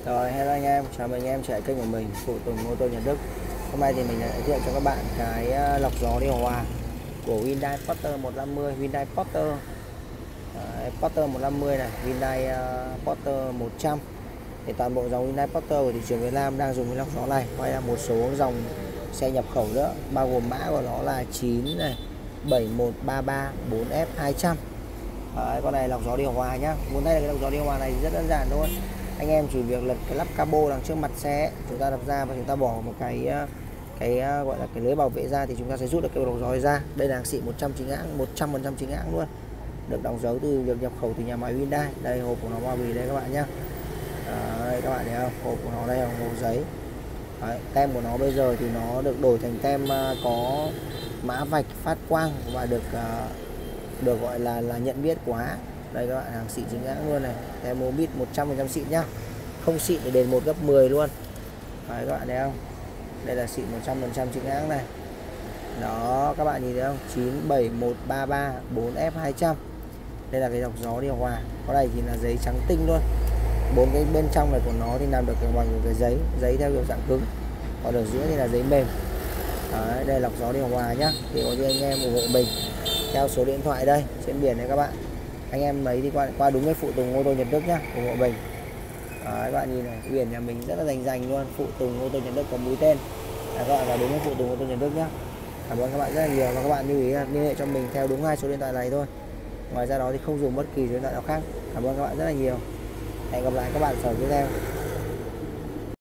Rồi, hello anh em, chào mừng anh em trở lại kênh của mình, Phụ Tùng Ô tô Nhật Đức. Hôm nay thì mình sẽ giới thiệu cho các bạn cái lọc gió điều hòa của Hyundai Porter 150, Hyundai Porter, Porter 150 này, Hyundai Porter 100. Thì toàn bộ dòng Hyundai Porter của thị trường Việt Nam đang dùng cái lọc gió này, quay là một số dòng xe nhập khẩu nữa, bao gồm mã của nó là 9 này, 7133 4F200. Đấy, con này lọc gió điều hòa nhá. Muốn thấy là cái lọc gió điều hòa này rất đơn giản thôi. Anh em chỉ việc lật cái lắp cabo đằng trước mặt xe, chúng ta đập ra và chúng ta bỏ một cái gọi là cái lưới bảo vệ ra thì chúng ta sẽ rút được cái lọc gió ra. Đây là hàng xịn 100% chính hãng luôn. Được đóng dấu từ việc nhập khẩu từ nhà máy Hyundai. Đây hộp của nó bao bì đây các bạn nhá. Đây các bạn thấy không? Hộp của nó đây là hộp giấy. Đấy, tem của nó bây giờ thì nó được đổi thành tem có mã vạch phát quang và được gọi là nhận biết của hãng. Đây các bạn, hàng xịn chính hãng luôn này, tem Mobit 100% xịn nhá, không xịn thì đền 1 gấp 10 luôn. Đấy các bạn thấy không, đây là xịn 100% chính hãng này. Đó các bạn nhìn thấy không, 97133 4F200. Đây là cái lọc gió điều hòa, có này thì là giấy trắng tinh luôn. Bốn cái bên trong này của nó thì làm được bằng cái giấy theo kiểu dạng cứng, còn ở giữa thì là giấy mềm. Đấy, đây là lọc gió điều hòa nhá. Thì có như anh em ủng hộ mình theo số điện thoại đây trên biển này các bạn, anh em lấy đi qua đúng cái Phụ Tùng Ô tô Nhật Đức nhá, ủng hộ mình. Đấy, các bạn nhìn này, biển nhà mình rất là rành luôn, Phụ Tùng Ô tô Nhật Đức có mũi tên. Đấy, các bạn là đúng cái Phụ Tùng Ô tô Nhật Đức nhá. Cảm ơn các bạn rất là nhiều, và các bạn lưu ý là liên hệ cho mình theo đúng 2 số điện thoại này thôi. Ngoài ra đó thì không dùng bất kỳ số điện thoại nào khác. Cảm ơn các bạn rất là nhiều. Hẹn gặp lại các bạn ở sau tiếp theo.